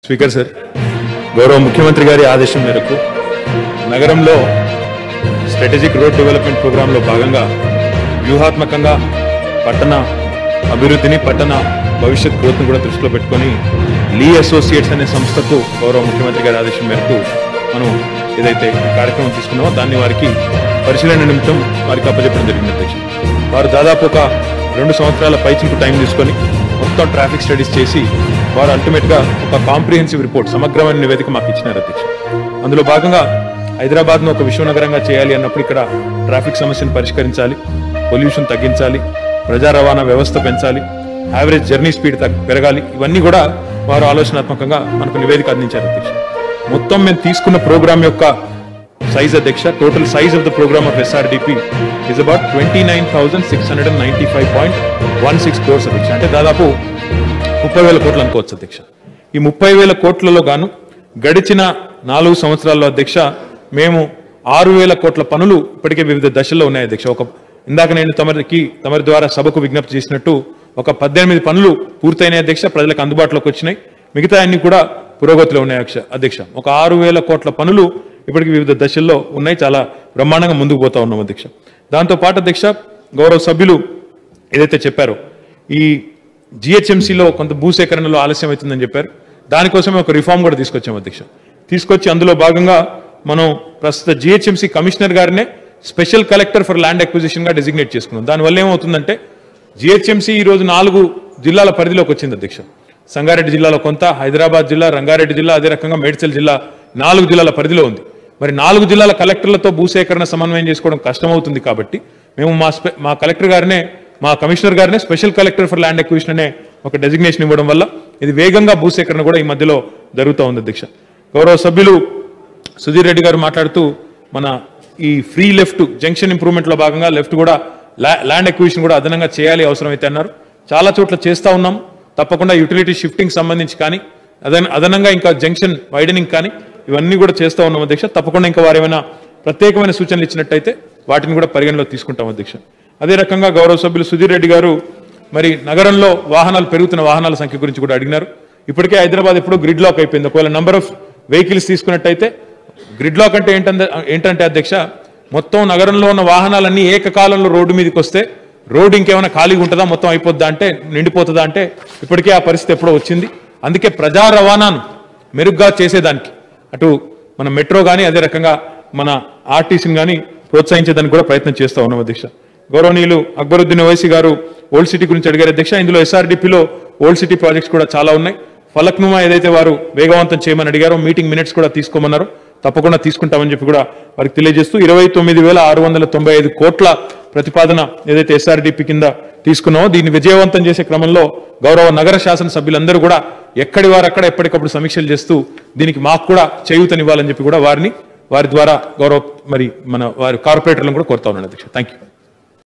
Speaker sir, గౌరవ ముఖ్యమంత్రి గారి ఆదేశం మేరకు నగరంలో స్ట్రాటజిక్ రోడ్ డెవలప్మెంట్ ప్రోగ్రాంలో భాగంగా వ్యూహాత్మకంగా పట్టణ అభివృద్ధిని, పట్టణ భవిష్యత్ గ్రోత్ను కూడా దృష్టిలో పెట్టుకొని లీ అసోసియేట్స్ అనే సంస్థకు గౌరవ ముఖ్యమంత్రి గారి ఆదేశం మేరకు మనం ఏదైతే ఈ కార్యక్రమం తీసుకున్నామో దాన్ని వారికి పరిశీలన నిమిత్తం వారికి అప్పచెప్పడం జరిగింది అధ్యక్ష. వారు దాదాపు ఒక 2 సంవత్సరాల పైచిలకు టైం తీసుకొని మొత్తం ట్రాఫిక్ స్టడీస్ చేసి వారు అల్టిమేట్గా ఒక కాంప్రిహెన్సివ్ రిపోర్ట్, సమగ్రమైన నివేదిక మాకు ఇచ్చినారు అధ్యక్ష. అందులో భాగంగా హైదరాబాద్ను ఒక విశ్వనగరంగా చేయాలి అన్నప్పుడు ఇక్కడ ట్రాఫిక్ సమస్యను పరిష్కరించాలి, పొల్యూషన్ తగ్గించాలి, ప్రజా రవాణా వ్యవస్థ పెంచాలి, యావరేజ్ జర్నీ స్పీడ్ పెరగాలి. ఇవన్నీ కూడా వారు ఆలోచనాత్మకంగా మనకు నివేదిక అందించారు అధ్యక్ష. మొత్తం మేము తీసుకున్న ప్రోగ్రామ్ యొక్క సైజ్ అధ్యక్ష, total size of the programme of SRDP is about 29,695.16 crores అధ్యక్ష. అంటే దాదాపు 30,000 కోట్లు అనుకోవచ్చు అధ్యక్ష. ఈ 30,000 కోట్లలో గాను గడిచిన 4 సంవత్సరాల్లో అధ్యక్ష మేము 6,000 కోట్ల పనులు ఇప్పటికే వివిధ దశల్లో ఉన్నాయి అధ్యక్ష. ఇందాక నేను తమరి ద్వారా సభకు విజ్ఞప్తి చేసినట్టు ఒక 18 పనులు పూర్తయినాయి అధ్యక్ష, ప్రజలకు అందుబాటులోకి వచ్చినాయి. మిగతా అన్ని కూడా పురోగతిలో ఉన్నాయి అధ్యక్ష. ఒక 6,000 కోట్ల పనులు ఇప్పటికి వివిధ దశల్లో ఉన్నాయి, చాలా బ్రహ్మాండంగా ముందుకు పోతా ఉన్నాం అధ్యక్ష. దాంతోపాటు అధ్యక్ష, గౌరవ సభ్యులు ఏదైతే చెప్పారో ఈ జిహెచ్ఎంసీలో కొంత భూసేకరణలో ఆలస్యం అవుతుందని చెప్పారు. దానికోసమే ఒక రిఫార్మ్ కూడా తీసుకొచ్చాం అధ్యక్ష. తీసుకొచ్చి అందులో భాగంగా మనం ప్రస్తుత జిహెచ్ఎంసీ కమిషనర్ గారినే స్పెషల్ కలెక్టర్ ఫర్ ల్యాండ్ అక్విజిషన్గా డెసిగ్నేట్ చేసుకున్నాం. దానివల్ల ఏమవుతుందంటే జిహెచ్ఎంసీ ఈరోజు 4 జిల్లాల పరిధిలోకి వచ్చింది అధ్యక్ష. సంగారెడ్డి జిల్లాలో కొంత, హైదరాబాద్ జిల్లా, రంగారెడ్డి జిల్లా, అదే రకంగా మేడ్చల్ జిల్లా 4 జిల్లాల పరిధిలో ఉంది. మరి 4 జిల్లాల కలెక్టర్లతో భూసేకరణ సమన్వయం చేసుకోవడం కష్టమవుతుంది కాబట్టి మేము మా కలెక్టర్ గారినే, మా కమిషనర్ గారినే special collector for land acquisition అనే ఒక డెసిగ్నేషన్ ఇవ్వడం వల్ల ఇది వేగంగా భూసేకరణ కూడా ఈ మధ్యలో జరుగుతూ ఉంది అధ్యక్ష. గౌరవ సభ్యులు సుధీర్ రెడ్డి గారు మాట్లాడుతూ మన ఈ ఫ్రీ లెఫ్ట్ జంక్షన్ ఇంప్రూవ్మెంట్లో భాగంగా లెఫ్ట్ కూడా ల్యాండ్ అక్విజిషన్ కూడా అదనంగా చేయాలి అవసరమైతే అన్నారు. చాలా చోట్ల చేస్తూ ఉన్నాం. తప్పకుండా యూటిలిటీ షిఫ్టింగ్ సంబంధించి కానీ అదనంగా ఇంకా జంక్షన్ వైడనింగ్ కానీ ఇవన్నీ కూడా చేస్తూ ఉన్నాం అధ్యక్ష. తప్పకుండా ఇంకా వారు ఏమైనా ప్రత్యేకమైన సూచనలు ఇచ్చినట్టయితే వాటిని కూడా పరిగణలో తీసుకుంటాం అధ్యక్ష. అదే రకంగా గౌరవ సభ్యులు సుధీర్ రెడ్డి గారు మరి నగరంలో పెరుగుతున్న వాహనాల సంఖ్య గురించి కూడా అడిగినారు. ఇప్పటికే హైదరాబాద్ ఎప్పుడూ గ్రిడ్ లాక్ అయిపోయింది. ఒకవేళ నెంబర్ ఆఫ్ వెహికల్స్ తీసుకున్నట్టయితే గ్రిడ్ లాక్ అంటే ఏంటంటే అధ్యక్ష, మొత్తం నగరంలో ఉన్న వాహనాలన్నీ ఏకకాలంలో రోడ్డు మీదకి వస్తే రోడ్డు ఇంకేమైనా ఖాళీగా ఉంటుందా, మొత్తం అయిపోద్దా అంటే, నిండిపోతుందా అంటే ఇప్పటికే ఆ పరిస్థితి ఎప్పుడో వచ్చింది. అందుకే ప్రజా రవాణాను మెరుగ్గా చేసేదానికి అటు మన మెట్రో కానీ అదే రకంగా మన ఆర్టీసీని కానీ ప్రోత్సహించేదానికి కూడా ప్రయత్నం చేస్తూ ఉన్నాం అధ్యక్ష. గౌరవనీయులు అక్బరుద్దీన్ ఓవైసీ గారు ఓల్డ్ సిటీ గురించి అడిగారు అధ్యక్ష. ఇందులో ఎస్ఆర్డిపిలో ఓల్డ్ సిటీ ప్రాజెక్ట్స్ కూడా చాలా ఉన్నాయి. ఫలక్నుమా ఏదైతే వారు వేగవంతం చేయమని అడిగారో, మీటింగ్ మినిట్స్ కూడా తీసుకోమన్నారు, తప్పకుండా తీసుకుంటామని చెప్పి కూడా వారికి తెలియజేస్తూ 29,695 కోట్ల ప్రతిపాదన ఏదైతే ఎస్ఆర్డిపి కింద తీసుకున్నామో దీన్ని విజయవంతం చేసే క్రమంలో గౌరవ నగర శాసన సభ్యులందరూ కూడా ఎక్కడి వారు అక్కడ ఎప్పటికప్పుడు సమీక్షలు చేస్తూ దీనికి మాకు కూడా చేయూతనివ్వాలని చెప్పి కూడా వారి ద్వారా గౌరవ వారి కార్పొరేటర్లను కూడా కోరుతా ఉన్నాను అధ్యక్ష. Thank you.